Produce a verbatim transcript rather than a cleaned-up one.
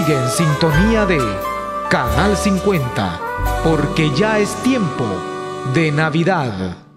Sigue en sintonía de Canal cincuenta, porque ya es tiempo de Navidad.